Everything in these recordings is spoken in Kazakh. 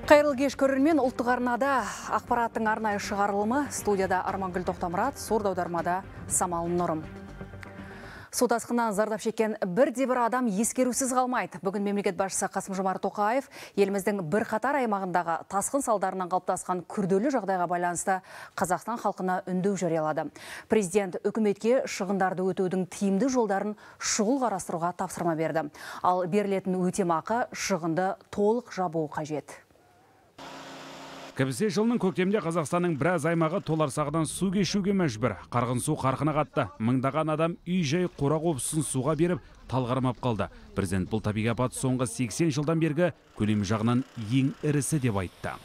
Қайырлы кеш көрермен, ұлттық арнада ақпараттың арнайы шығарылымы, студияда Армангүл Тоқтамұрат, сурдаудармада Самал Нұрым. Су тасқынынан зардап шеккен бірде-бір адам ескерусіз қалмайды. Бүгін мемлекет басшысы Қасым-Жомарт Тоқаев еліміздің бірқатар аймағындағы тасқын салдарынан қалыптасқан күрделі жағдайға байланысты Қазақстан халқына үндеу жариялады. Президент үкіметке шығындарды өтеудің тиімді жолдарын шұғыл қарастыруға тапсырма берді. Ал берілетін өтемақы шығынды толық жабуы қажет. Кібісе жылының көктемде Қазақстанның біраз аймағы толарсағыдан су кешуге мәжбүр. Қарғын су қарқына қатты. Мыңдаған адам үй-жай қора-қопысын суға беріп, талғармап қалды. Президент бұл табиғи апат соңғы 80 жылдан бергі көлемі жағынан ең ірісі деп айтты.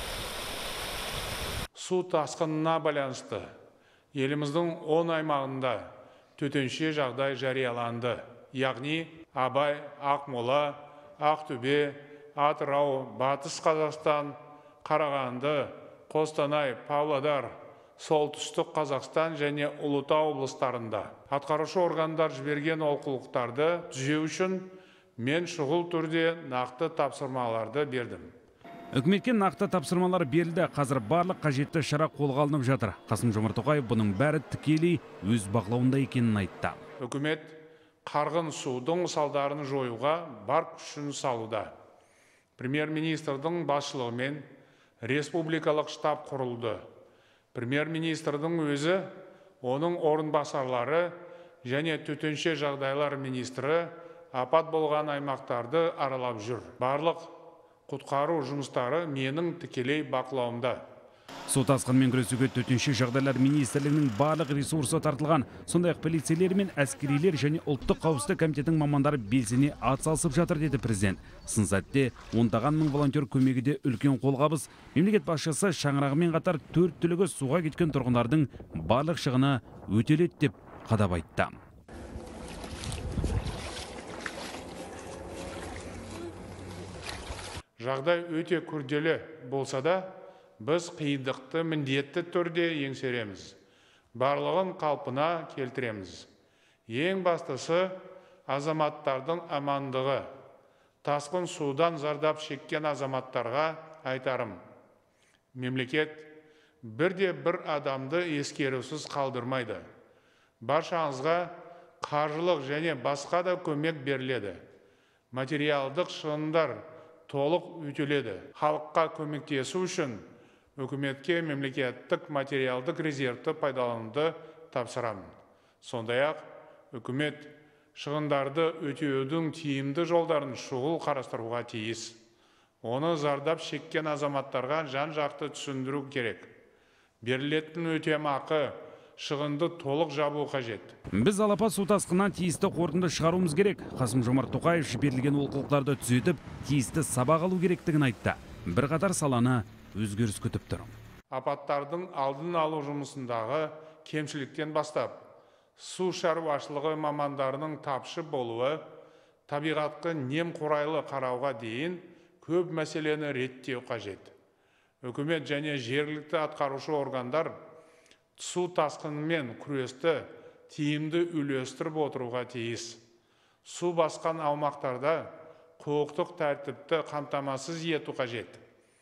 Су тасқынына байланысты еліміздің 10 аймағында төтенше жағдай жарияланды. Яғни Абай, Ақмола, Ақтөбе, Атырау, Батыс Қазақстан, Қарағанды, Қостанай, Павлодар, солтүстік Қазақстан және Ұлытау облыстарында атқарушы органдар жіберген олқылықтарды түзеу үшін мен шұғыл түрде нақты тапсырмаларды бердім. Үкіметке нақты тапсырмалар берілді. Қазір барлық қажетті шара қолға алынып жатыр. Қасым-Жомарт Тоқаев бұның бәрі тікелей өз бақылауында екенін айтты. Үкімет қарғын судың салдарын жоюға бар күшін салуда. Премьер-министрдің басшылығымен республикалық штаб құрылды. Премьер-министрдің өзі, оның орынбасарлары және төтенше жағдайлар министрі апат болған аймақтарды аралап жүр. Барлық құтқару жұмыстары менің тікелей бақылауымда. Су тасқынмен күресуге төтенше жағдайлар министрлігінің барлық ресурсы тартылған. Сондай-ақ полицейлер мен әскерилер және ұлттық қауіпсіздік комитетінің мамандары белсене атсалысып жатыр деді президент. Сын сәтте ондаған мың волонтер көмегі де үлкен қолғабыс. Мемлекет басшысы шаңырағымен қатар 4 түлігі суға кеткен тұрғындардың барлық шығыны өтеледі деп қадап айтты. Жағдай өте күрделі болса да, біз қиындықты міндетті түрде еңсереміз. Барлығын қалпына келтіреміз. Ең бастысы азаматтардың амандығы. Тасқын судан зардап шеккен азаматтарға айтарым. Мемлекет бірде-бір адамды ескерусіз қалдырмайды. Баршаңызға қаржылық және басқа да көмек беріледі. Материалдық шығындар толық өтеледі. Халыққа көмектесу үшін үкіметке мемлекеттік материалдық резервті пайдалануды тапсырамын. Сондай-ақ үкімет шығындарды өтеудің тиімді жолдарын шұғыл қарастыруға тиіс. Оны зардап шеккен азаматтарға жан-жақты түсіндіру керек. Берілетін өтемақы шығынды толық жабу қажет. Біз алапат су тасқынынан тиісті қорытынды шығаруымыз керек. Қасым-Жомарт Тоқаев жіберілген олқылықтарды түзетіп, тиісті сабақ алу керектігін айтты. Бірқатар саланы өзгеріс күтіп тұр. Апаттардың алдын алу жұмысындағы кемшіліктен бастап, су шаруашылығы мамандарының тапшы болуы, табиғатқа немқұрайлы қарауға дейін көп мәселені реттеу қажет. Үкімет және жергілікті атқарушы органдар су тасқынымен күресті тиімді үйлестіріп отыруға тиіс. Су басқан аумақтарда құқықтық тәртіпті қамтамасыз ету қажет.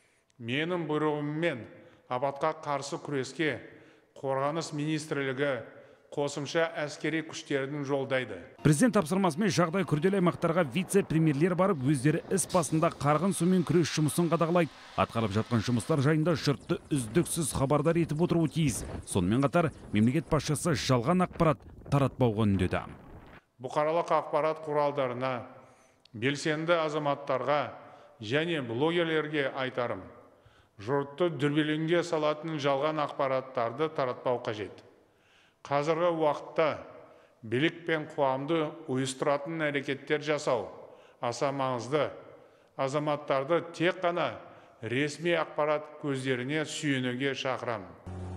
Менің бұйрығыммен апатқа қарсы күреске қорғаныс министрлігі қосымша әскери күштерін жолдайды. Президент тапсырмасымен жағдай күрделі аймақтарға вице-премьерлер барып, өздері іс басында қарғын сумен күрес жұмысын қадағалайды. Атқарылып жатқан жұмыстар жайында жұртты үздіксіз хабардар етіп отыруы тиіс. Сонымен қатар мемлекет басшысы жалған ақпарат таратпауға үндеді. Бұқаралық ақпарат құралдарына, белсенді азаматтарға және блогерлерге айтарым. Жұртты дүрбелеңге салатын жалған ақпараттарды таратпау қажет. Қазіргі уақытта билік пен қоғамды ұйыстыратын әрекеттер жасау аса маңызды. Азаматтарды тек қана ресми ақпарат көздеріне сүйенуге шақырамын.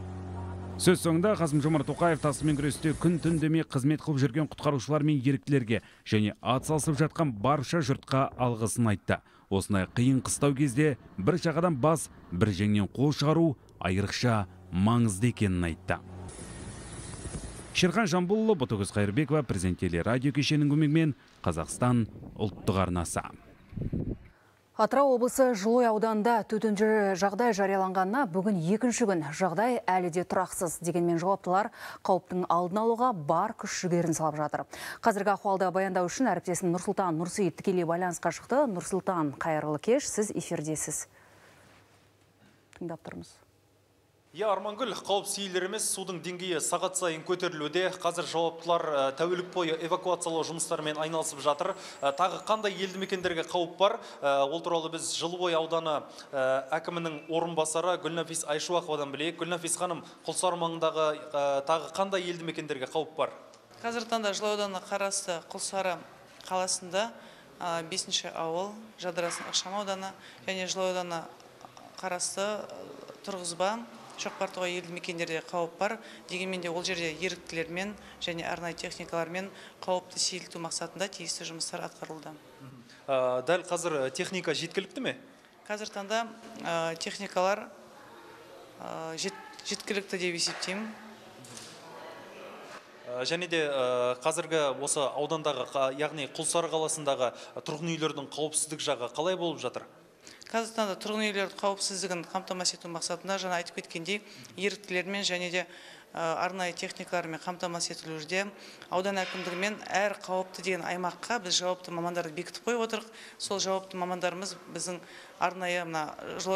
Сөз соңында Қасым-Жомарт Тоқаев тасқынмен күресте күн-түн демей қызмет қылып жүрген құтқарушылар мен еріктілерге және атсалысып жатқан барша жұртқа алғысын айтты. Осындай қиын қыстау кезде бір жағадан бас, бір жеңнен қол шығару айрықша маңызды екенін айтты. Шерхан Жамбулұлы, Ботагөз Қайырбекова, Президент телерадио кешенінің көмегімен Қазақстан ұлттық арнасы. Атырау облысы Жылой ауданында төтенше жағдай жарияланғанына бүгін екінші күн. Жағдай әлі де тұрақсыз. Дегенмен жауаптылар қауіптің алдын алуға бар күш жүгерін салып жатыр. Қазіргі ахуалды баяндау үшін әріптесім Нұрсұлтан Нұрсейіт тікелей байланысқа шықты. Нұрсұлтан, қайырлы кеш, сіз эфирдесіз. Тыңдап тұрмыз. Армангүл, қауіпсіз елдер емес, судың деңгейі сағат сайын көтерілуде. Қазір жауаптылар тәулік бойы эвакуациялау жұмыстарымен айналысып жатыр. Тағы қандай елді мекендерге қауіп бар? Ол туралы біз Жылой ауданы әкімінің орынбасары Гүлнафис Айшуақовадан білейік. Гүлнафис ханым, Құлсары маңындағы тағы қандай елді мекендерге қауіп бар? Қазір таңда Жылой ауданына қарасты Құлсары қаласында 5-ші ауыл, Жадырасын ықшам ауданы және Жылой ауданына қарасты Тұрғызба, Шоқпартоғай елді мекендерде қауіп бар. Дегенмен де ол жерде еріктілермен және арнайы техникалармен қауіпті сейілту мақсатында тиісті жұмыстар атқарылды. Дәл қазір техника жеткілікті ме? Қазір таңда техникалар жеткілікті деп есептеймін. Және де қазіргі осы аудандағы, яғни Құлсары қаласындағы тұрғын үйлердің қауіпсіздік жағы қалай болып жатыр? Қазір таңда тұрғын үйлердің қауіпсіздігін қамтамасыз ету мақсатында жаңа айтып кеткендей еріктілермен және де арнайы техникалармен қамтамасыз етілуде. Аудан әкімдігімен әр қауіпті деген аймаққа біз жауапты мамандарды бекітіп қойып отырық. Сол жауапты мамандарымыз біздің арнайы Жылой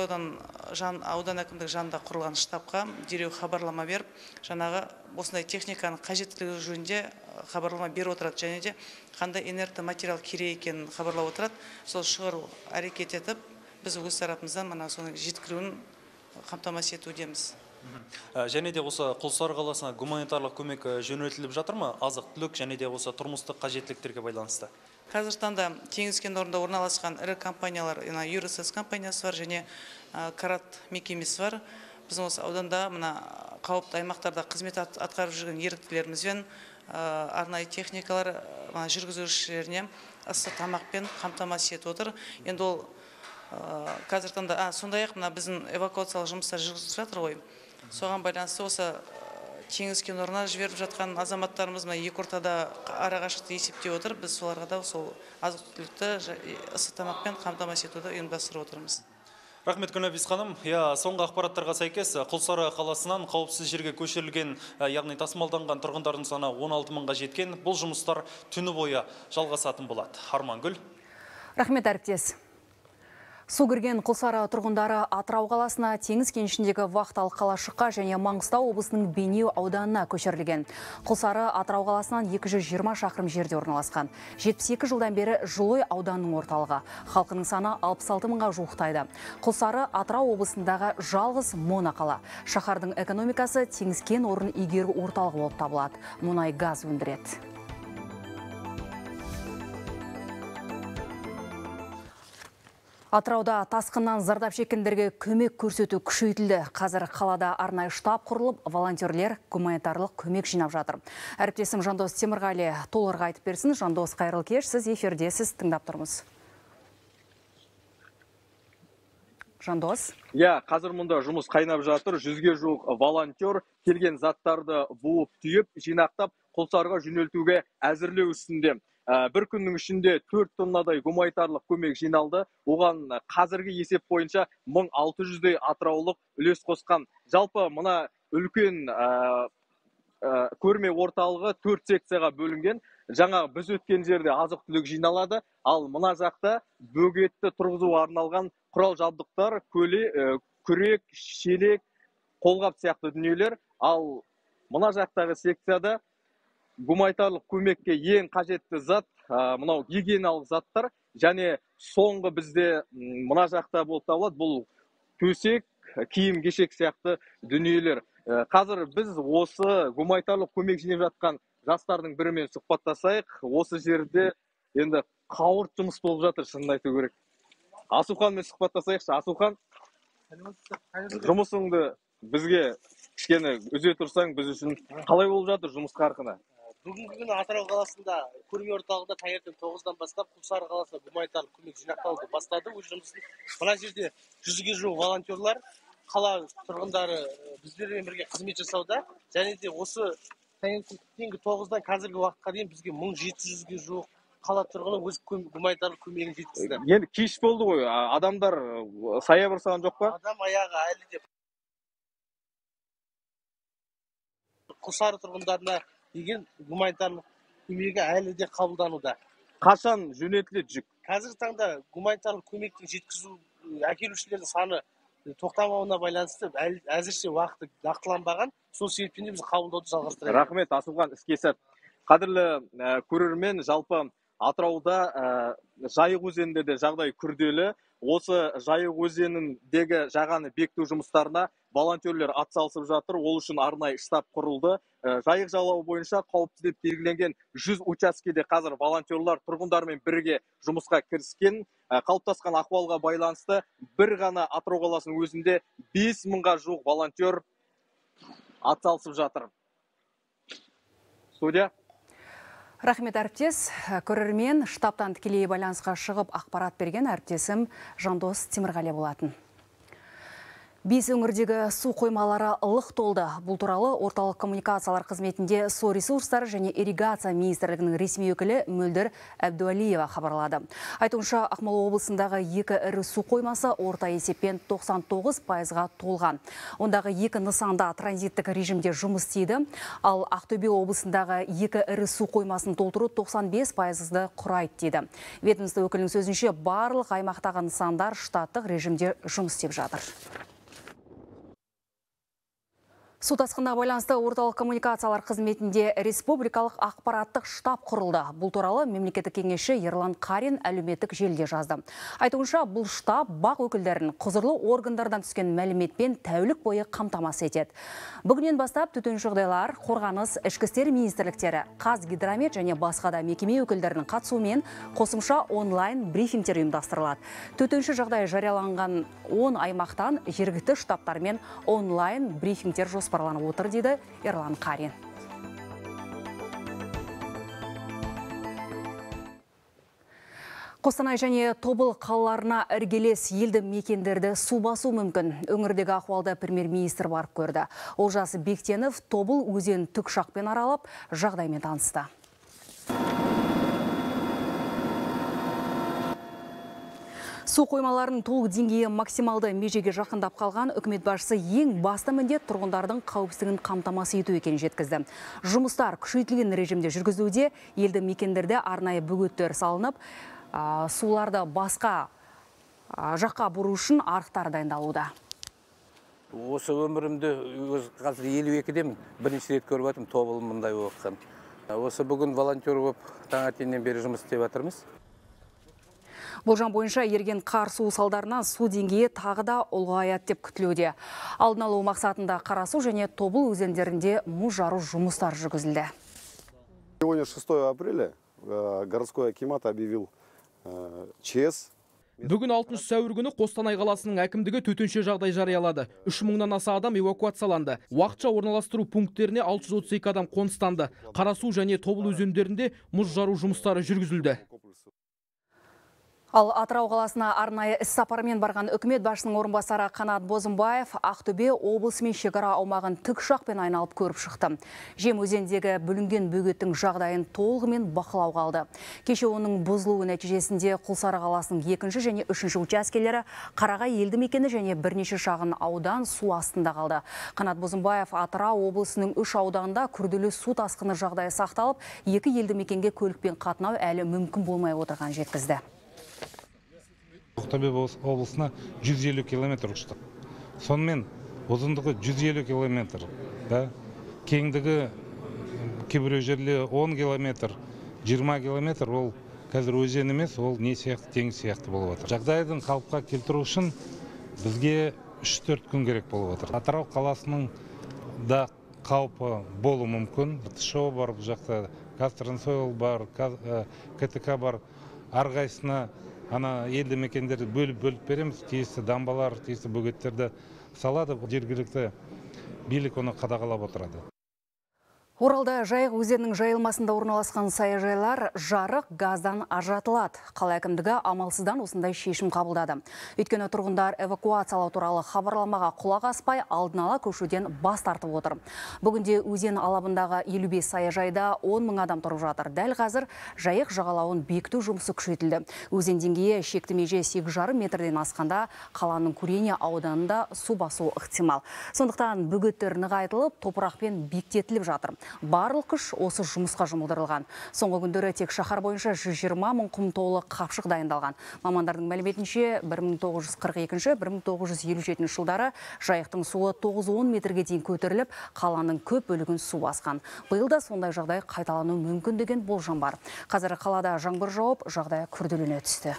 аудан әкімдігі жанында құрылған штабқа дереу хабарлама беріп, жаңағы осындай техниканың қажеттілігі жөнінде хабарлама беріп отырады және де қандай инертті материал керек екенін хабарлап отырады. Сол шығару әрекет етіп, біз өз тарапымыздан соның жеткіруін қамтамасыз етудеміз. Және де осы Құлсары қаласына гуманитарлық көмек жөнелтіліп жатыр ма? Азық түлік және де осы тұрмыстық қажеттіліктерге байланысты. Қазір таңда теңіз кен орнында орналасқан ірі компаниялар, Юросес компаниясы бар және Карат мекемесі бар. Біз осы ауданда қауіпті аймақтарда қызмет атқарып жүрген еріктілерімізбен арнайы техникалар жүргізушілеріне ыстық тамақпен қамтамасыз етіп отыр. Енді ол қазір таңда сондай-ақ біздің эвакуациялық жұмыстар жүргізіліп жатыр ғой. Соған байланысты осы теңіз кен орнына жіберіп жатқан азаматтарымыз екі ортада арақашықты есептеп отыр. Біз соларға да сол азық-түлікті ыстық тамақпен қамтамасыз етуді ұйымдастырып отырмыз. Рахмет, Гүлнафис ханым. Соңғы ақпараттарға сәйкес Құлсары қаласынан қауіпсіз жерге көшірілген, яғни тасымалданған тұрғындардың саны 16 мыңға жеткен. Бұл жұмыстар түні бойы жалғасатын болады. Армангүл. Рахмет, әріптес. Су кірген Құлсары тұрғындары Атырау қаласына, теңіз кенішіндегі Вақтал қалашыққа және Маңғыстау облысының Бейнеу ауданына көшірілген. Құлсары Атырау қаласынан 220 шақырым жерде орналасқан. 72 жылдан бері Жылой ауданның орталығы. Халқының саны 66 мыңға жуықтайды. Құлсары Атырау облысындағы жалғыз моноқала. Шаһардың экономикасы теңіз кен орнын игеру орталығы болып табылады. Мұнай газ өндіреді. Атырауда тасқыннан зардап шеккендерге көмек көрсету күшейтілді. Қазір қалада арнайы штаб құрылып, волонтерлер гуманитарлық көмек жинап жатыр. Әріптесім Жандос Темірғали толығырақ айтып берсін. Жандос, қайырлы кеш, сіз эфирдесіз, тыңдап тұрмыз. Жандос? Қазір мұнда жұмыс қайнап жатыр. 100-ге жуық волонтер келген заттарды буып түйіп, жинақтап, Құлсарыға жөнелтуге әзірлеу үстінде. Бір күннің ішінде 4 тоннадай гуманитарлық көмек жиналды. Оған қазіргі есеп бойынша 1600-дей атыраулық үлес қосқан. Жалпы мұна үлкен көрме орталығы 4 секцияға бөлінген. Жаңа біз өткен жерде азық-түлік жиналады, ал мұна жақта бөгетті тұрғызуға арналған құрал жабдықтар, күрек, шелек, қолғап сияқты дүниелер. Ал мұна жақтағы секцияда гуманитарлық көмекке ең қажетті зат, мынау гигиеналық заттар, және соңғы бізде мына жақта болып табылады, бұл төсек, киім кешек сияқты дүниелер. Қазір біз осы гуманитарлық көмек жинап жатқан жастардың бірімен сұхбаттасайық. Осы жерде енді қауырт жұмыс болып жатыр, шынын айту керек. Асуқанмен сұхбаттасайықшы. Асуқан, жұмысыңды бізге кішкене үзе тұрсаң, біз үшін қалай болып жатыр жұмыс қарқыны? Бүгінгі күні Атырау қаласында көрме орталығында таңертең 9-дан бастап Құлсары қаласына гуманитарлық көмек жинақтауды бастады. Өз жұмысын мына жерде 100-ге жуық волонтерлар, қала тұрғындары біздермен бірге қызмет жасауда. Және де осы таңертеңгі 9-дан қазіргі уақытқа дейін бізге 1700-ге жуық қала тұрғыны өз гуманитарлық көмегін жеткізді. Енді кеш болды ғой, адамдар сая барсаған жоқ па? Адам аяғы әлі де Құлсары тұрғындарына деген гуманитарлық көмегі әлі де қабылдануда. Қашан жөнелтіледі жүк? Қазіргі таңда гуманитарлық көмекті жеткізу әкелушілердің саны тоқтамауына байланысты әзірше уақыты нақтыланбаған. Сол себептен біз қабылдауды жалғастырамыз. Рахмет, Асылхан, іске сәт. Қадірлі көрермен, жалпы Атырауда Жайық өзенінде де жағдай күрделі. Осы Жайық өзеніндегі жағаны бекіту жұмыстарына волонтерлер атсалысып жатыр. Ол үшін арнайы штаб құрылды. Жайық жағалауы бойынша қауіпті деп белгіленген 100 учаскеде қазір волонтерлар тұрғындармен бірге жұмысқа кіріскен. Қалыптасқан ахуалға байланысты бір ғана Атырау қаласының өзінде 5000-ға жуық волонтер атсалысып жатыр. Студия. Рахмет, әріптес. Көрермен, штабтан тікелей байланысқа шығып ақпарат берген әріптесім Жандос Темірғали болатын. 5 өңірдегі су қоймалары ылық толды. Бұл туралы орталық коммуникациялар қызметінде су ресурстары және ирригация министрлігінің ресми өкілі Мөлдір Әбдуалиева хабарлады. Айтуынша, Ақмола облысындағы 2 ірі су қоймасы орта есеппен 99%-ға толған. Ондағы 2 нысанда транзиттік режимде жұмыс істейді, ал Ақтөбе облысындағы 2 ірі су қоймасын толтыру 95%-ды құрайды дейді. Ведомство өкілінің сөзінше, барлық аймақтағы нысандар штаттық режимде жұмыс істеп жатыр. Су тасқынына байланысты орталық коммуникациялар қызметінде республикалық ақпараттық штаб құрылды. Бұл туралы мемлекеттік кеңесші Ерлан Қарин әлеуметтік желіде жазды. Айтуынша, бұл штаб бақ өкілдерін құзырлы органдардан түскен мәліметпен тәулік бойы қамтамасыз етеді. Бүгіннен бастап төтенше жағдайлар, қорғаныс, ішкі істер министрліктері, Қазгидромет және басқа да мекеме өкілдерінің қатысуымен қосымша онлайн брифингтер ұйымдастырылады. Төтенше жағдай жарияланған 10 аймақтан жергілікті штабтармен онлайн брифингтер жоспарланып отыр дейді Ерлан Қарин. Қостанай және Тобыл қалаларына іргелес елді мекендерді су басу мүмкін. Өңірдегі ахуалда премьер-министр барып көрді. Олжас Бектенов Тобыл өзен тікұшақпен аралап, жағдаймен танысты. Су қоймаларының толық деңгейі максималды межеге жақындап қалған үкімет басшысы ең басты міндет тұрғындардың қауіпсіздігін қамтамасыз ету екенін жеткізді. Жұмыстар күшейтілген режимде жүргізілуде, елді мекендерде арнайы бөгеттер салынып, суларды басқа жаққа бұру үшін арықтар дайындалуда. Осы өмірімде қазір 52-демін, бірінші рет көріп жатырмын Тобыл мұндай оқыған. Осы бүгін волонтер болып таңертеңнен бері жұмыс істеп жатырмыз. Болжам бойынша ерген қар су салдарынан су деңгейі тағы да ұлғаяды деп күтілуде. Алдын алу мақсатында Қарасу және Тобыл өзендерінде мұз жару жұмыстар жүргізілді. Сегодня 6 апреля городской акимат объявил ЧС. Бүгін 6 сәуір күні Қостанай қаласының әкімдігі төтенше жағдай жариялады. 3000-нан аса адам эвакуацияланды. Уақытша орналастыру пункттеріне 632 адам қоныстанды. Қарасу және Тобыл өзендерінде мұз жару жұмыстары жүргізілді. Ал Атырау қаласына арнайы іс-сапармен барған үкімет басшысының орынбасары Қанат Бозымбаев Ақтөбе облысы мен шекара аумағын тікұшақпен айналып көріп шықты. Жем өзендегі бүлінген бөгеттің жағдайын толығымен бақылауға алды. Кеше оның бұзылуы нәтижесінде Құлсары қаласының 2 және 3 учаскелері, Қарағай елді мекені және бірнеше шағын аудан су астында қалды. Қанат Бозымбаев Атырау облысының 3 ауданында күрделі су тасқыны жағдайы сақталып, 2 елді мекенге көлікпен қатынау әлі мүмкін болмай отырған жеткізді. Ақтөбе облысына 150 километр ұштық. Сонымен ұзындығы 150 километр. Кеңдігі кейбір жерле 10 километр, 20 километр ол қазір өзен емес, ол не сияқты, теңіз сияқты болып отыр. Жағдайдың қалыпқа келтіру үшін бізге 3-4 күн керек болып отыр. Атырау қаласының да қаупі болу мүмкін. ТШО бар, бұл жақта Қазтрансойл бар, КТК бар. Арғайсына ана елді мекендерді бөліп береміз, тиісті дамбалар, тиісті бөгеттерді салады, жергілікті билік оны қадағалап отырады. Оралда Жайық өзенінің жайылмасында орналасқан саяжайлар жарық газдан ажыратылады. Қала әкімдігі амалсыздан осындай шешім қабылдады. Өйткені тұрғындар эвакуациялау туралы хабарламаға құлақ аспай алдын ала көшуден бас тартып отыр. Бүгінде өзен алабындағы 55 саяжайда 10 мың адам тұрып жатыр. Дәл қазір Жайық жағалауын бекіту жұмысы күшейтілді. Өзен деңгейі шекті меже 8,5 метрден асқанда қаланың Курения ауданында су басу ықтимал. Сондықтан бөгеттер нығайтылып, топырақпен бекітіліп жатыр. Барлық күш осы жұмысқа жұмылдырылған. Соңғы күндері тек шаһар бойынша 120 мың құм толы қапшық дайындалған. Мамандардың мәліметінше 1942-1957 жылдары Жайықтың суы 9-10 метрге дейін көтеріліп, қаланың көп бөлігін су басқан. Биыл да сондай жағдай қайталану мүмкін деген болжам бар. Қазір қалада жаңбыр жауып, жағдай күрделене түсті.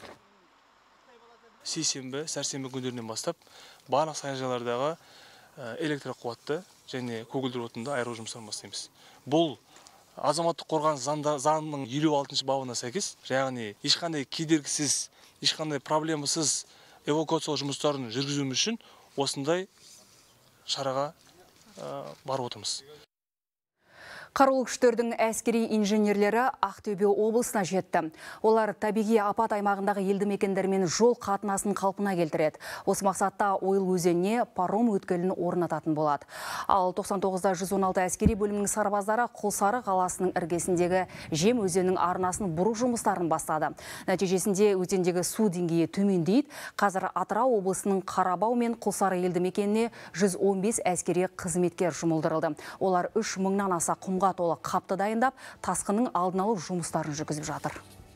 Сейсенбі, сәрсенбі күндерінен бастап барлық саяжайлардағы электр қуатты және көгілдір отынды айыру жұмыстарын бастаймыз. Бұл азаматтық қорғаныс заңының 56 бабына сәйкес, яғни ешқандай кедергісіз, ешқандай проблемасыз эвакуациялау жұмыстарын жүргізу үшін осындай шараға барып отырмыз. Қарулы күштердің әскери инженерлері Ақтөбе облысына жетті. Олар табиғи апат аймағындағы елді мекендермен жол қатынасын қалпына келтіреді. Осы мақсатта Ойыл өзеніне паром өткелін орнататын болады. Ал 99-да 116 әскери бөлімінің сарбаздары Құлсары қаласының іргесіндегі Жем өзенінің арнасын бұру жұмыстарын бастады. Нәтижесінде өзендегі су деңгейі төмендейді. Қазір Атырау облысының Қарабау мен Құлсары елді мекеніне 115 әскери қызметкер жұмылдырылды. Олар 3 мыңнан аса құмға толы қапты дайындап, тасқынның алдын алу жұмыстарын жүргізіп жатыр.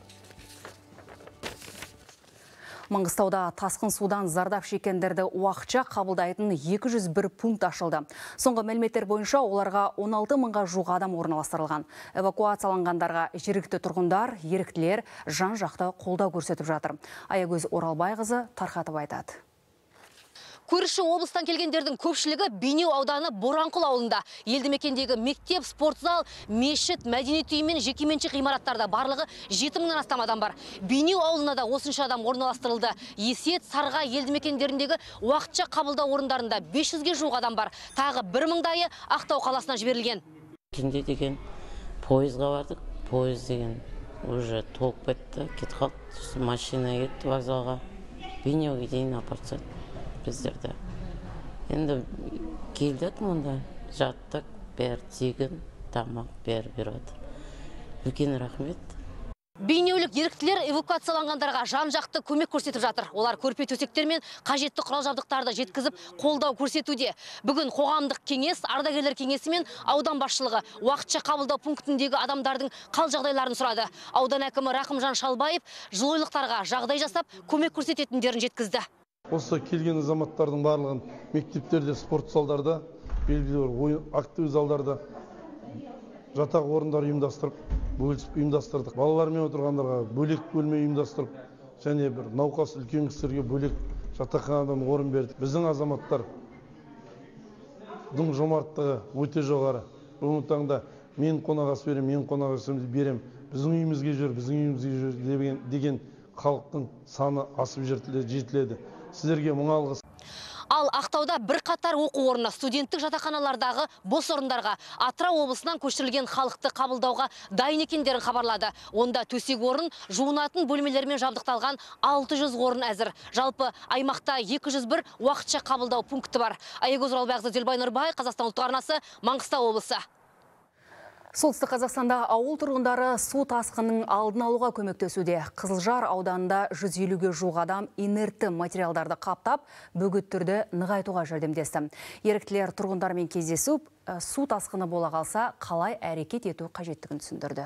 Маңғыстауда тасқын судан зардап шеккендерді уақытша қабылдайтын 201 пункт ашылды. Соңғы мәліметтер бойынша оларға 16 мыңға жуық адам орналастырылған. Эвакуацияланғандарға жергілікті тұрғындар, еріктілер жан-жақты қолдау көрсетіп жатыр. Аягөз Оралбайқызы тарқатып айтады. Көрші облыстан келгендердің көпшілігі Бейнеу ауданы Боранқұл ауылында. Елді мекендегі мектеп, спортзал, мешіт, мәдениет үйі мен жекеменшік ғимараттарда барлығы 7 мыңнан астам адам бар. Бейнеу ауылына да осынша адам орналастырылды. Есет, Сарға елді мекендеріндегі уақытша қабылдау орындарында 500-ге жуық адам бар. Тағы 1 мыңдайы Ақтау қаласына жіберілген. Кенде деген пойызға бардық. Пойыз деген уже толып кетті. Кетіп қалды. Машина кетті вокзалға. Бейнеуге дейін апарып тастады біздерді. Енді келдік мұнда, жаттық, бәрі тегін, тамақ бәрі береді. Үлкен рахмет. Бейнеулік еріктілер эвакуацияланғандарға жан-жақты көмек көрсетіп жатыр. Олар көрпе төсектер мен қажетті құрал жабдықтарды жеткізіп, қолдау көрсетуде. Бүгін қоғамдық кеңес, ардагерлер кеңесі мен аудан басшылығы уақытша қабылдау пунктіндегі адамдардың қал жағдайларын сұрады. Аудан әкімі Рақымжан Шалбаев жылойлықтарға жағдай жасап, көмек көрсететіндерін жеткізді. Осы келген азаматтардың барлығын мектептерде, спорт залдарда, белгілі бір актив залдарда жатақ орындар ұйымдастырып, бөлісіп ұйымдастырдық. Балалармен отырғандарға бөлек бөлме ұйымдастырып, және бір науқас үлкен кісілерге бөлек жатақханадан орын бердік. Біздің азаматтардың жомарттығы өте жоғары. Бүгінгі таңда мен қонағас берем, мен қонағас берем, біздің үйімізге жүр деген халықтың саны асып жетіледі. Сіздерге мың алғыс. Ал Ақтауда бір қатар оқу орнына, студенттік жатақханалардағы бос орындарға Атырау облысынан көшірілген халықты қабылдауға дайын екендерін хабарлады. Онда төсек орын, жуынатын бөлмелермен жабдықталған 600 орын әзір. Жалпы аймақта 201 уақытша қабылдау пункті бар. Аягөз Оралбайқызы, Зелбай Нұрбай, Қазақстан ұлттық арнасы, Маңғыстау облысы. Солтүстік Қазақстанда ауыл тұрғындары су тасқынының алдын алуға көмектесуде. Қызылжар ауданында 150-ге жуық адам инертті материалдарды қаптап, бөгеттерді нығайтуға жәрдемдесті. Еріктілер тұрғындармен кездесіп, су тасқыны бола қалса, қалай әрекет ету қажеттігін түсіндірді.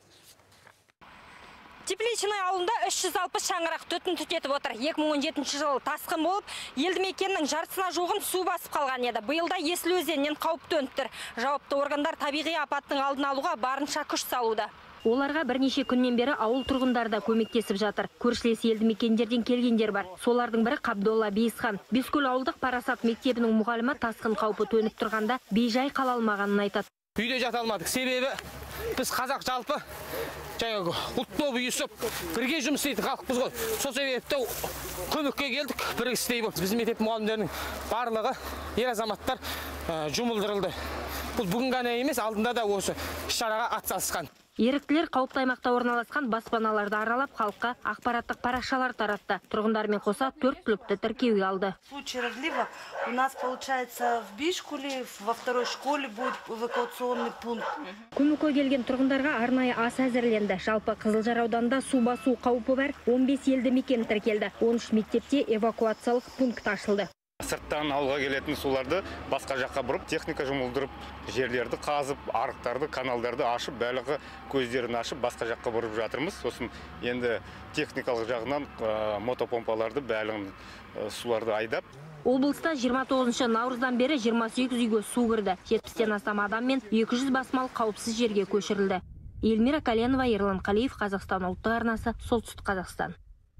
Тепличный ауылында 360 шаңырақ түтін түтетіп отыр. 2017 жылы тасқын болып, елді мекеннің жартысына жуығын су басып қалған еді. Биылда Есіл өзенінен қауіп төніп тұр. Жауапты органдар табиғи апаттың алдын алуға барынша күш салуда. Оларға бірнеше күннен бері ауыл тұрғындары да көмектесіп жатыр. Көршілес елді мекендерден келгендер бар. Солардың бірі Қабдолла Бейсхан. Бескөл ауылдық Парасат мектебінің мұғалімі тасқын қаупі төніп тұрғанда бейжай қала алмағанын айтады. Үйде жата алмадық. Себебі біз қазақ жалпы ұлт болып үйісіп, бірге жұмыс істейтін халықпыз ғой. Сол себепті көмекке келдік, бірге істей болып. Біздің мектеп мұғалімдерінің барлығы ер азаматтар жұмылдырылды. Бұл бүгін ғана емес, алдында да осы шараға атсалысқан. Еріктілер қауіпті аймақта орналасқан баспаналарды аралап, халыққа ақпараттық парақшалар таратты. Тұрғындармен қоса 4 түлікті тіркеуге алды. В случае разлива у нас получается в Бишкуле, во второй школе будет эвакуационный пункт. Көмекке келген тұрғындарға арнайы ас әзірленді. Жалпы Қызылжар ауданында су басу қаупі бар 15 елді мекен тіркелді. 13 мектепте эвакуациялық пункт ашылды. Сырттан ауылға келетін суларды басқа жаққа бұрып, техника жұмылдырып, жерлерді қазып, арықтарды, каналдарды ашып, барлығы көздерін ашып, басқа жаққа бұрып жатырмыз. Сосын енді техникалық жағынан мотопомпаларды, барлығын суларды айдап. Облыста 29 наурыздан бері 28 үйге су кірді. 70-тен астам адам мен 200 бас мал қауіпсіз жерге көшірілді. Эльмира Каленова, Ерлан Қалиев, Қазақстан ұлттық арнасы, Солтүстік Қазақстан.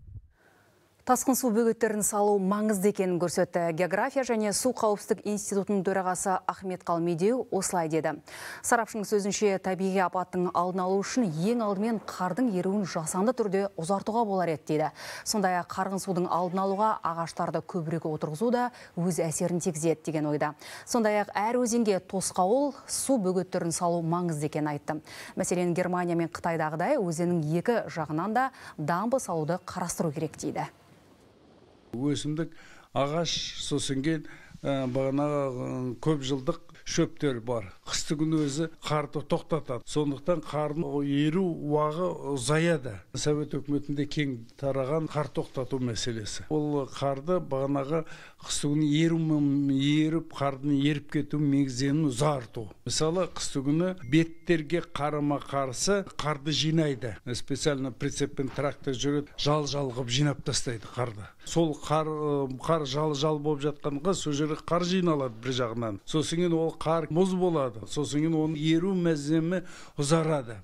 Тасқын су бөгеттерін салу маңызды екенін көрсетті. География және су қауіпсіздік институтының төрағасы Ахмет Қалмедеу осылай деді. Сарапшының сөзінше, табиғи апаттың алдын алу үшін ең алдымен қардың еруін жасанды түрде ұзартуға болар еді дейді. Сондай-ақ қарғын судың алдын алуға ағаштарды көбірек отырғызу да өз әсерін тигізеді деген ойда. Сондай-ақ әр өзенге тосқауыл су бөгеттерін салу маңызды екенін айтты. Мәселен, Германия мен Қытайдағыдай өзеннің екі жағынан да дамбы салуды қарастыру керек дейді. Өсімдік ағаш сосын кейін бағанағы көп жылдық шөптер бар. Қыстыгүн өзі қарды тоқтатады. Сондықтан қардың еру уағы ұзаяды. Совет өкіметінде кең тараған қар тоқтату мәселесі. Ол қарды бағанағы қыстыгүн еріп, қардың еріп кету мегзенін ұзарту. Мысалы, қыстыгүні беттерге қарама қарсы қарды жинайды. Специально прицеппен трактор жүреді, жал қып жинап тастайды қарды. Сол қар жал болып жатқанға сол жерге қар жиналады бір жағынан. Сосын ол қар мұз болады. Сосын оның еру мерзімі ұзарады.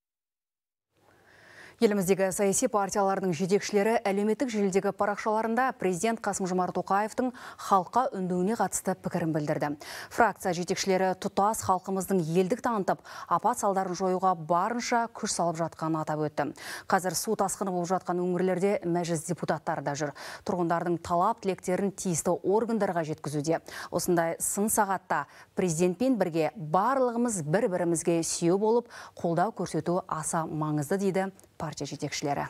Еліміздегі саяси партиялардың жетекшілері әлеуметтік желідегі парақшаларында президент Қасым-Жомарт Тоқаевтың халыққа үндеуіне қатысты пікірін білдірді. Фракция жетекшілері тұтас халқымыздың елдік танытып, апат салдарын жоюға барынша күш салып жатқанын атап өтті. Қазір су тасқыны болып жатқан өңірлерде мәжіліс депутаттары да жүр. Тұрғындардың талап тілектерін тиісті органдарға жеткізуде. Осындай сын сағатта президентпен бірге барлығымыз бір-бірімізге сүйеу болып, қолдау көрсету аса маңызды дейді партия жетекшілері.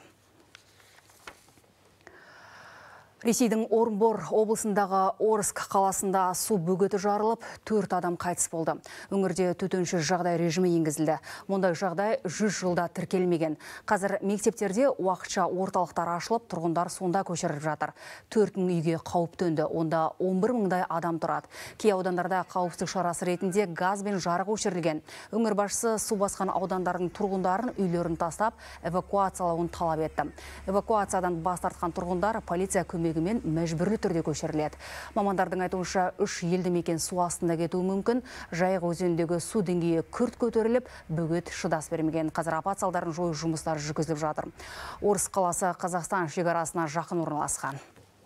Ресейдің Орынбор облысындағы Орск қаласында су бөгеті жарылып, 4 адам қайтыс болды. Өңірде төтенше жағдай режимі енгізілді. Мұндай жағдай 100 жылда тіркелмеген. Қазір мектептерде уақытша орталықтар ашылып, тұрғындар сонда көшіріліп жатыр. 4000 үйге қауіп төнді. Онда 11 мыңдай адам тұрады. Кей аудандарда қауіпсіздік шарасы ретінде газ бен жарық өшірілген. Өңір басшысы су басқан аудандардың тұрғындарын үйлерін тастап, эвакуациялауын талап етті. Эвакуациядан бас тартқан тұрғындар полиция көмегімен мәжбүрлі түрде көшіріледі. Мамандардың айтуынша 3 елді мекен су астында кетуі мүмкін. Жайық өзеніндегі су деңгейі күрт көтеріліп, бөгет шыдас бермеген. Қазір апат салдарын жою жұмыстары жүргізіліп жатыр. Орск қаласы Қазақстан шекарасына жақын орналасқан.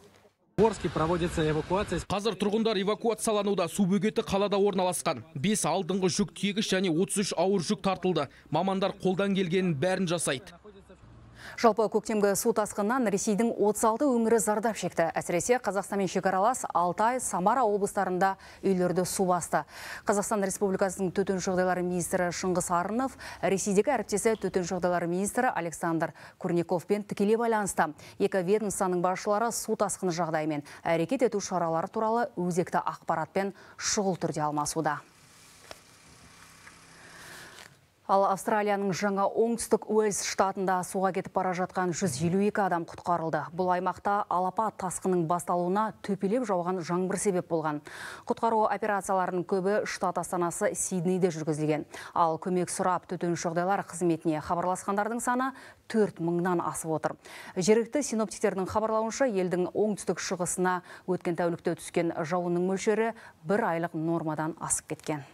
Қазір тұрғындар эвакуациялануда. Су бөгеті қалада орналасқан. 5 алдыңғы жүк тиегіш және 33 ауыр жүк тартылды. Мамандар қолдан келгенін бәрін жасайды. Жалпы көктемгі су тасқынынан Ресейдің 36 өңірі зардап шекті. Әсіресе Қазақстанмен шекаралас Алтай, Самара облыстарында үйлерді су басты. Қазақстан Республикасының төтенше жағдайлар министрі Шыңғыс Арынов, Ресейдегі әріптесі төтенше жағдайлар министрі Александр Курниковпен тікелей байланысты. Екі ведомствоның басшылары су тасқыны жағдайымен әрекет ету шаралары туралы өзекті ақпаратпен шұғыл түрде алмасуда. Ал Австралияның жаңа оңтүстік Уэльс штатында суға кетіп бара жатқан 152 адам құтқарылды. Бұл аймақта алапат тасқынның басталуына төпелеп жауған жаңбыр себеп болған. Құтқару операцияларының көбі штат астанасы Сиднейде жүргізілген. Ал көмек сұрап төтенше жағдайлар қызметіне хабарласқандардың саны 4000-нан асып отыр. Жергілікті синоптиктердің хабарлауынша, елдің оңтүстік шығысына өткен тәулікте түскен жауынның мөлшері 1 айлық нормадан асып кеткен.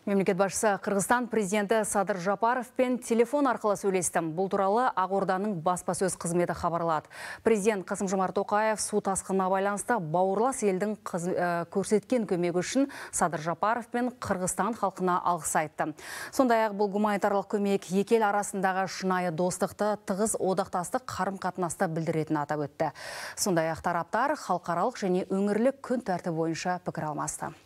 Мемлекет басшысы Қырғызстан президенті Садыр Жапаровпен телефон арқылы сөйлесті. Бұл туралы Ақорданың баспасөз қызметі хабарлады. Президент Қасым-Жомарт Тоқаев су тасқынына байланысты бауырлас елдің көрсеткен көмегі үшін Садыр Жапаровпен Қырғызстан халқына алғыс айтты. Сондай-ақ бұл гуманитарлық көмек екі ел арасындағы шынайы достықты, тығыз одақтастық қарым-қатынасты білдіретінін атап өтті. Сондай-ақ тараптар халықаралық және өңірлік күн тәртібі бойынша пікір алмасты.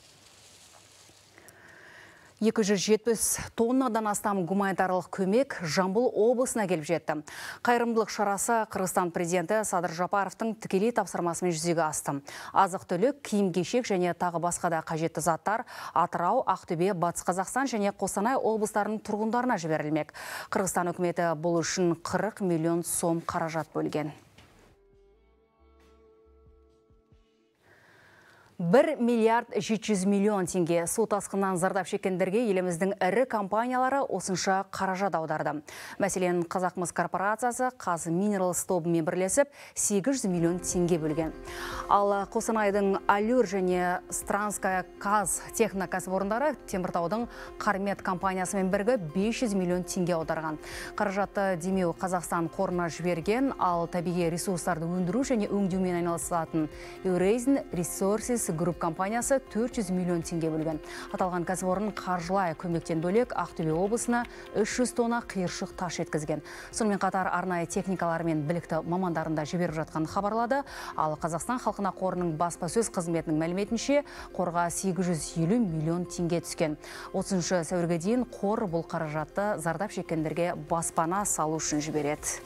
270 тоннадан астам гуманитарлық көмек Жамбыл облысына келіп жетті. Қайырымдылық шарасы Қырғызстан президенті Садыр Жапаровтың тікелей тапсырмасымен жүзеге асты. Азық-түлік, киім-кешек және тағы басқа да қажетті заттар Атырау, Ақтөбе, Батыс Қазақстан және Қостанай облыстарының тұрғындарына жіберілмек. Қырғызстан үкіметі бұл үшін 40 миллион сом қаражат бөлген. 1 миллиард 700 миллион теңге су тасқынынан зардап шеккендерге еліміздің ірі компаниялары осынша қаражат аударды. Мәселен, Қазақмыс корпорациясы Қазминералс тобымен бірлесіп 800 миллион теңге бөлген. Ал Қостанайдың Алюр және Странская Каз техно кәсіпорындары Теміртаудың Қармет компаниясымен бірге 500 миллион теңге аударған. Қаражатты демеу Қазақстан қорына жіберген, ал табиғи ресурстарды өндіру және өңдеумен айналысатын Eurasian Resources Group компаниясы 400 миллион теңге бөлген. Аталған кәсіпорын қаржылай көмектен бөлек Ақтөбе облысына 300 тонна қиыршық таш жеткізген. Сонымен қатар арнайы техникалар мен білікті мамандарында жіберіп жатқан хабарлады. Ал Қазақстан халқына қорының баспасөз қызметінің мәліметінше қорға 850 миллион теңге түскен. 30 сәуірге дейін қор бұл қаражатты зардап шеккендерге баспана салу үшін жібереді.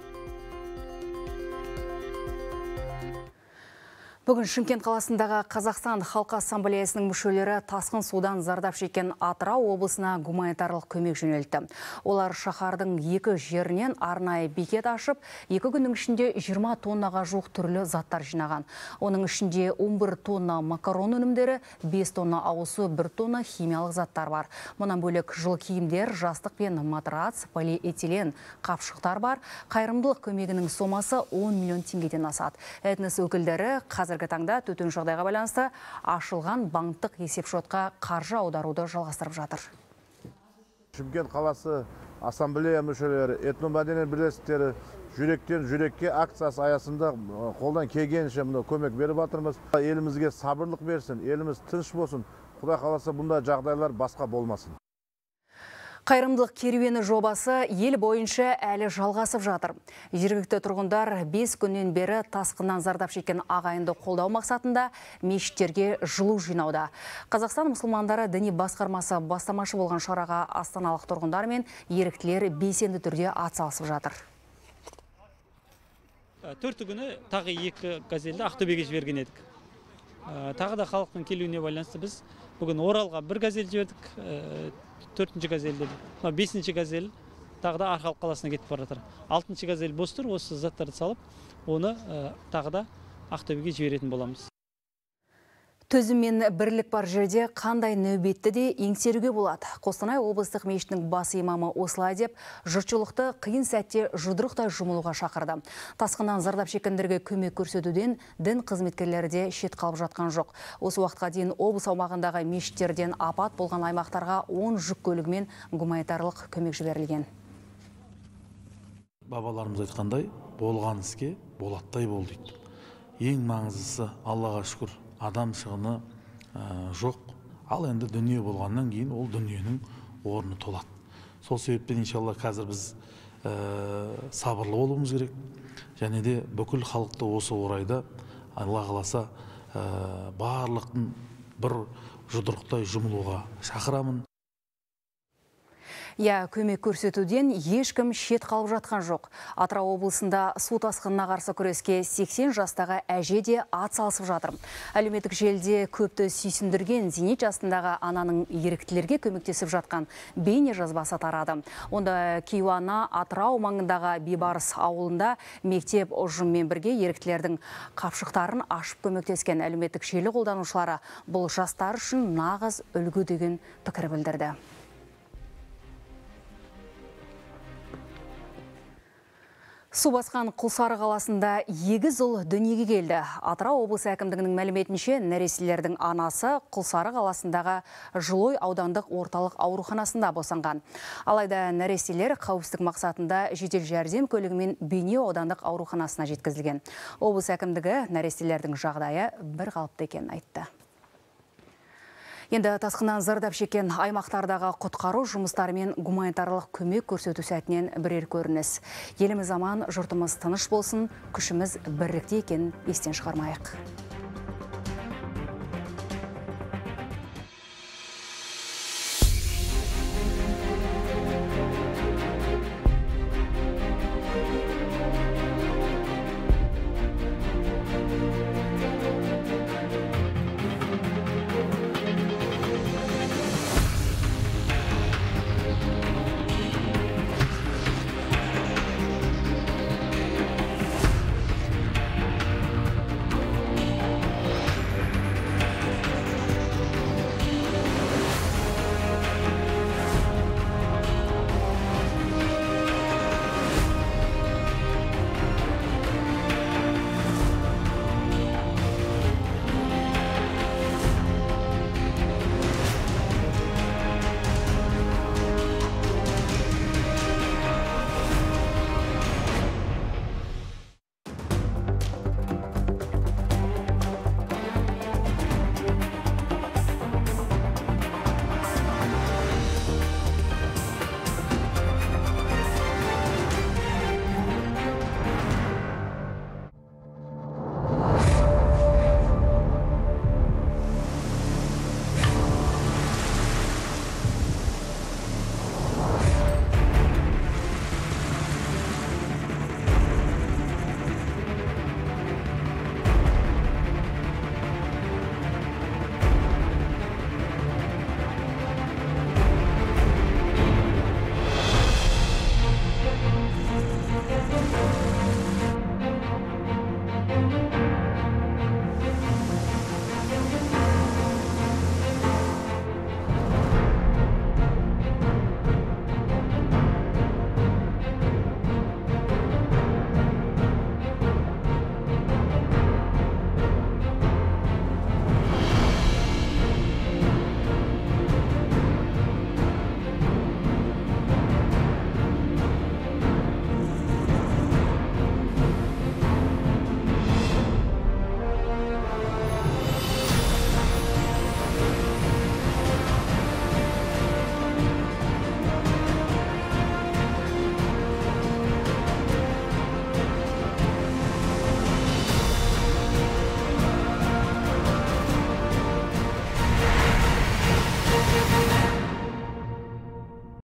Бүгін Шымкент қаласындағы Қазақстан Халқы Ассамблеясының мүшелері тасқын судан зардап шеккен Атырау облысына гуманитарлық көмек жөнелтті. Олар шаһардың екі жерінен арнайы бекет ашып, 2 күннің ішінде 20 тоннаға жуық түрлі заттар жинаған. Оның ішінде 11 тонна макарон өнімдері, 5 тонна ауызсу, 1 тонна химиялық заттар бар. Мұнан бөлек жыл киімдер, жастық пен матрац, полиэтилен қапшықтар бар. Қайырымдылық көмегінің сомасы 10 миллион теңгеден асады. Этнос өкілдері қазіргі таңда төтенше жағдайға байланысты ашылған банктық есепшотқа қаржы аударуды жалғастырып жатыр. Шымкент қаласы ассамблея мүшелері, этномәдени бірлестіктері жүректен жүрекке акциясы аясында қолдан келгенше көмек беріп жатырмыз. Елімізге сабырлық берсін, еліміз тыныш болсын. Құдай қаласа бұндай жағдайлар басқа болмасын. Қайырымдылық керуені жобасы ел бойынша әлі жалғасып жатыр. Жергілікті тұрғындар 5 күннен бері тасқыннан зардап шеккен ағайынды қолдау мақсатында мешіттерге жылу жинауда. Қазақстан мұсылмандары діни басқармасы бастамашы болған шараға астаналық тұрғындар мен еріктілер белсенді түрде атсалысып жатыр. 4 күні тағы 2 газельді Ақтөбеге жіберген едік. Тағы да халықтың келуіне байланысты біз бүгін Оралға 1 газель жібердік. 4-ші газель деді. 5-ші газель тағы да Арқалық қаласына кетіп бара жатыр. 6-ші газель бос тұр, осы заттарды салып, оны тағы да Ақтөбеге жіберетін боламыз. Төзім мен бірлік бар жерде қандай нәубетті де еңсеруге болады. Қостанай облыстық мешітінің бас имамы осылай деп, жұртшылықты қиын сәтте жұдырықтай жұмылуға шақырды. Тасқыннан зардап шеккендерге көмек көрсетуден дін қызметкерлері де шет қалып жатқан жоқ. Осы уақытқа дейін облыс аумағындағы мешіттерден апат болған аймақтарға 10 жүк көлігімен гуманитарлық көмек жіберілген. Бабаларымыз айтқандай, болған іске болаттай бол дейді. Ең маңыздысы, Аллаға шүкір, адам шығыны жоқ. Ал енді дүние болғаннан кейін ол дүниенің орны толады. Сол себептен иншалла қазір біз сабырлы болуымыз керек. Және де бүкіл халықты осы орайда Алла қаласа барлықтың бір жұдырықтай жұмылуға шақырамын. Көмек көрсетуден ешкім шет қалып жатқан жоқ. Атырау облысында су тасқынына қарсы күреске 80 жастағы әже де ат салысып жатыр. Әлеуметтік желіде көпті сүйсіндірген зейнет жасындағы ананың еріктілерге көмектесіп жатқан бейне жазбасы тарады. Онда Кейуана Атырау маңындағы Бейбарыс ауылында мектеп ұжыммен бірге еріктілердің қапшықтарын ашып көмектескен. Әлеуметтік желі қолданушылары бұл жастар үшін нағыз үлгі деген пікір білдірді. Су басқан Құлсары қаласында 2 ұл дүниеге келді. Атырау облысы әкімдігінің мәліметінше, нәрестелердің анасы Құлсары қаласындағы Жылой аудандық орталық ауруханасында босанған. Алайда нәрестелер қауіпсіздік мақсатында жедел жәрдем көлігімен Бейнеу аудандық ауруханасына жеткізілген. Облыс әкімдігі нәрестелердің жағдайы бір қалыпты екенін айтты. Енді тасқыннан зардап шеккен аймақтардағы құтқару жұмыстары мен гуманитарлық көмек көрсету сәтінен бірер көрініс. Еліміз аман, жұртымыз тыныш болсын, күшіміз бірлікте екенін естен шығармайық.